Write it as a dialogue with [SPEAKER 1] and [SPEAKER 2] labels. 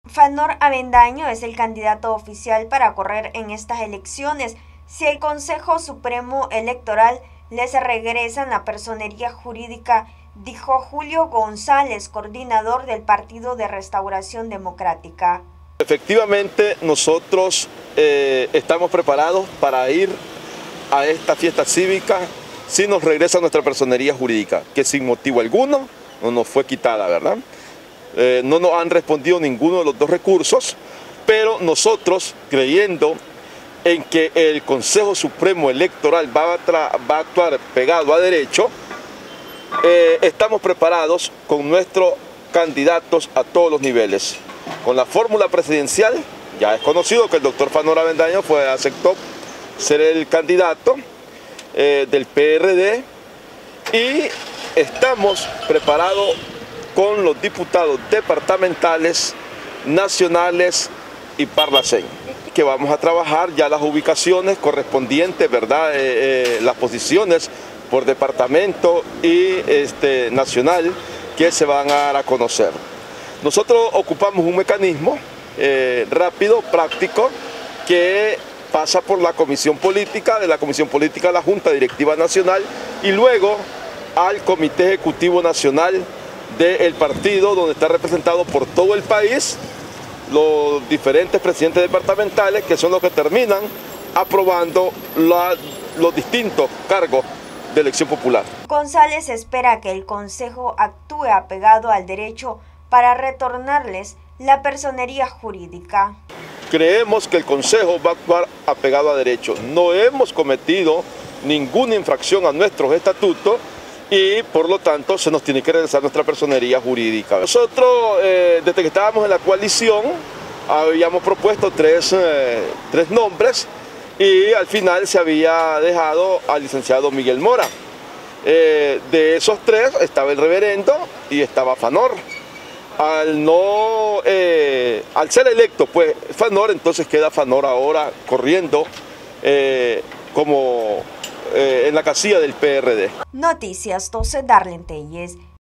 [SPEAKER 1] Fanor Avendaño es el candidato oficial para correr en estas elecciones si el Consejo Supremo Electoral les regresa la personería jurídica, dijo Julio González, coordinador del Partido de Restauración Democrática.
[SPEAKER 2] Efectivamente, nosotros estamos preparados para ir a esta fiesta cívica si nos regresa nuestra personería jurídica, que sin motivo alguno no nos fue quitada, ¿verdad? No nos han respondido ninguno de los dos recursos, pero nosotros, creyendo en que el Consejo Supremo Electoral va a actuar pegado a derecho, estamos preparados con nuestros candidatos a todos los niveles. Con la fórmula presidencial, ya es conocido que el doctor Fanor Avendaño aceptó ser el candidato del PRD y estamos preparados con los diputados departamentales, nacionales y Parlacén, que vamos a trabajar ya las ubicaciones correspondientes, ¿verdad? Las posiciones por departamento y nacional que se van a dar a conocer. Nosotros ocupamos un mecanismo rápido, práctico, que pasa por la Comisión Política, de la Comisión Política a la Junta Directiva Nacional y luego al Comité Ejecutivo Nacional del partido, donde está representado por todo el país los diferentes presidentes departamentales, que son los que terminan aprobando los distintos cargos de elección popular.
[SPEAKER 1] González espera que el Consejo actúe apegado al derecho para retornarles la personería jurídica.
[SPEAKER 2] Creemos que el Consejo va a actuar apegado a derecho. No hemos cometido ninguna infracción a nuestros estatutos y por lo tanto se nos tiene que regresar nuestra personería jurídica. Nosotros, desde que estábamos en la coalición, habíamos propuesto tres nombres y al final se había dejado al licenciado Miguel Mora. De esos tres estaba el reverendo y estaba Fanor. Al ser electo pues Fanor, entonces queda Fanor ahora corriendo como en la casilla del PRD.
[SPEAKER 1] Noticias 12, Darlene Telles.